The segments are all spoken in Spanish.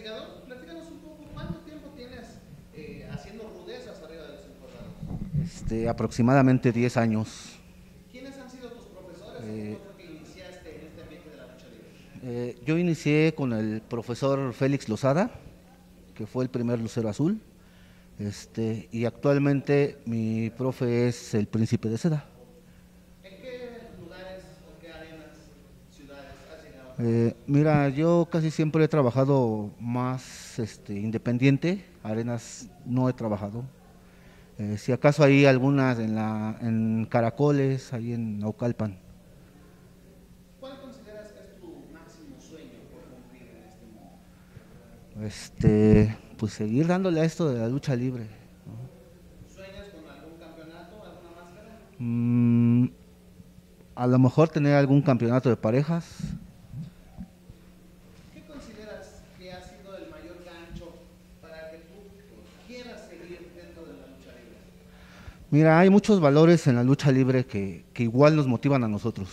Castigador, platícanos un poco, ¿cuánto tiempo tienes haciendo rudezas arriba de los encordados? Aproximadamente 10 años. ¿Quiénes han sido tus profesores o Eh, cómo fue que iniciaste en este ambiente de la lucha libre? yo inicié con el profesor Félix Lozada, que fue el primer lucero azul, y actualmente mi profe es el Príncipe de Seda. ¿En qué lugares o qué arenas, ciudades has llegado a trabajar? Mira, yo casi siempre he trabajado más independiente, arenas no he trabajado. Si acaso hay algunas en Caracoles, ahí en Naucalpan. ¿Cuál consideras que es tu máximo sueño por cumplir en este mundo? Pues seguir dándole a esto de la lucha libre. ¿Sueñas con algún campeonato, alguna máscara? Mm, a lo mejor tener algún campeonato de parejas. ¿Qué consideras que ha sido el mayor gancho para que tú quieras seguir dentro de la lucha libre? Mira, hay muchos valores en la lucha libre que igual nos motivan a nosotros.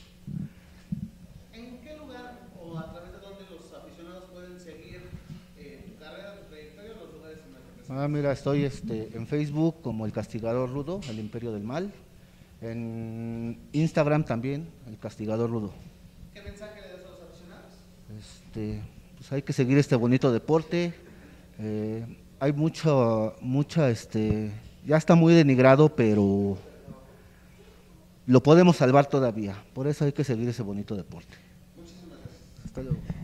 ¿En qué lugar o a través de dónde los aficionados pueden seguir tu carrera, tu trayectoria, los lugares en los que presentas? Mira, estoy en Facebook como El Castigador Rudo, El Imperio del Mal. En Instagram también, El Castigador Rudo. ¿Qué mensaje le das a los aficionados? Pues hay que seguir este bonito deporte. Hay ya está muy denigrado, pero lo podemos salvar todavía. Por eso hay que seguir ese bonito deporte. Muchísimas gracias. Hasta luego.